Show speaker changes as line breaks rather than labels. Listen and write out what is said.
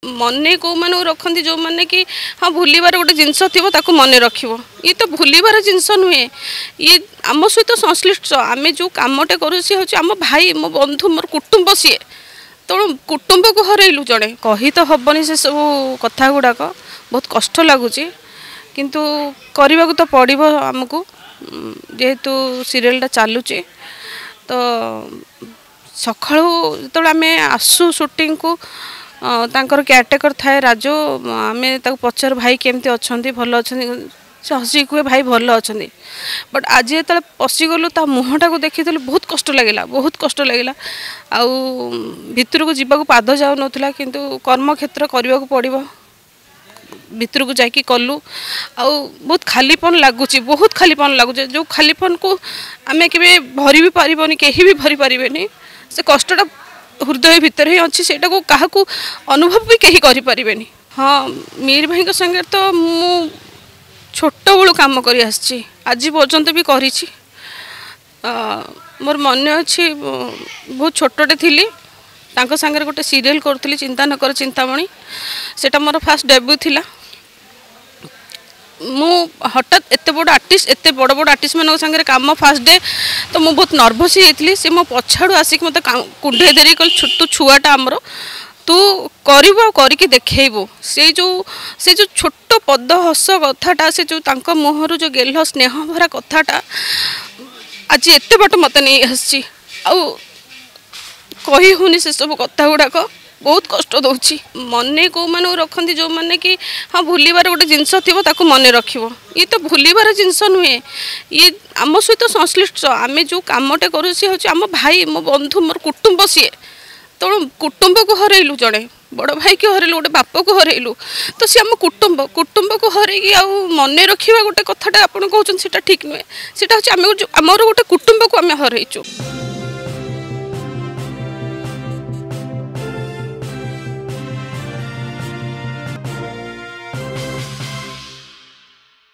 मन को मैंने रखती जो मैंने कि हाँ भूलिबार गोटे जिनस थी ताको मन रख ये तो भूलिबार जिनस नुहे ये आम सहित संश्लिष्ट आम जो कमटे करूँ सी हूँ आम भाई मो बंधु मोर कुटुंब सी तेणु कुटुंब को हरइलु जड़े कही तो हेनी से सब कथा गुड़ाक बहुत कष्ट लगुच किंतु करने को तो पड़ो आमको जेहेतु सीरियलटा चलुचे तो सकाळू जो आम आसू शूटिंग को तांकर केयरटेकर थाए राजू आम पचार भाई केमती अच्छा भल अच्छा से हसी कहे भाई भल अच्छा बट आज जो पशिगलु ता मुहटा को देखी बहुत कष्ट लगे आउ भितर को जीवा पाद जाऊ ना किंतु कर्म क्षेत्र करने को पड़ो भितर को जाकि कलु आउ बहुत खालीपन लगुच बहुत खालीपन लगुच जो खालीपन को आम के भरी भी पारबनी कहीं भी भरी पारे से कष्टा हृदय भितर ही अच्छी से क्या अनुभव भी कहीं करें। हाँ मीर भाई संगे तो मु छोट बड़ू कम कर आज पर्यंत भी करी मोर मन अच्छी बहुत छोटे थी सांगे गोटे सीरियल करी चिंता नकर चिंतामणि सेटा मोर फास्ट डेब्यू थिला मु हठात एत बड़ आर्टिस्ट एत बड़ बड़ आर्टिस्ट मान सागर कम फास्ट डे तो मुझे बहुत नर्भस होती सी मो पछाड़ू आसिक मत कुंडे देरी कल तू छुआटा आमर तू करके देखेबू से जो छोट पद हस कथाटा से जो मुहर जो गेल स्नेह भरा कथाटा आज एत बाट मत नहीं आसी कही होनी से सब कथा गुड़ाक बहुत कष्ट दौर मन को मैंने रखती जो मैंने कि हाँ भूलिबार गोटे जिनस थी ताको मन रख ये तो भूलिबार जिनस नुहे ये आम सहित संश्लिष्ट आम जो कमटे करूँ सी हूँ आम भाई मो बंधु मोर कुटुंब सी तेणु कुटुंब को हरइलु जड़े बड़ भाई को हरइलु गोटे बाप को हरइलु तो सी आम कुटुंब को हरई मन रखा गोटे कथाटा आप कहते ठीक नुहे से आम गोटे कुटुंब को आम हरइचु।